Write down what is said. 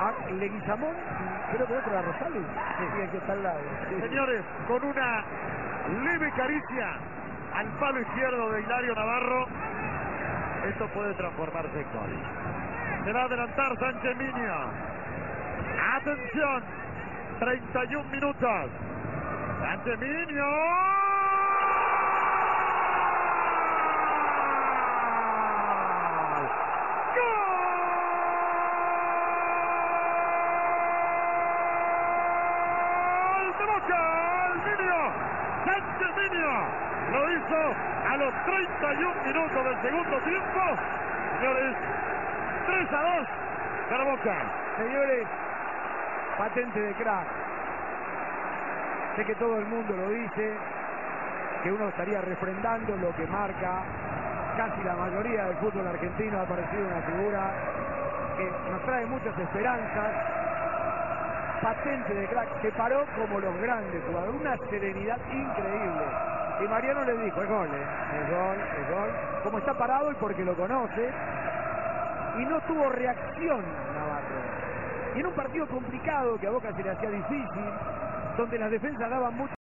a Leguizamón, creo que otro a Rosales. Sí, que está al lado. Sí. Señores, con una leve caricia al palo izquierdo de Hilario Navarro, esto puede transformarse en gol. Se va a adelantar Sánchez Miño. Atención, 31 minutos. Sánchez Miño. Sánchez Miño lo hizo a los 31 minutos del segundo tiempo. Señores, 3-2 para Boca. Señores, patente de crack. Sé que todo el mundo lo dice, que uno estaría refrendando lo que marca casi la mayoría del fútbol argentino. Ha aparecido una figura que nos trae muchas esperanzas. Patente de crack, se paró como los grandes jugadores, una serenidad increíble. Y Mariano le dijo, es gol, es gol, es gol. Como está parado y porque lo conoce. Y no tuvo reacción Navarro. Y en un partido complicado que a Boca se le hacía difícil, donde las defensas daban mucho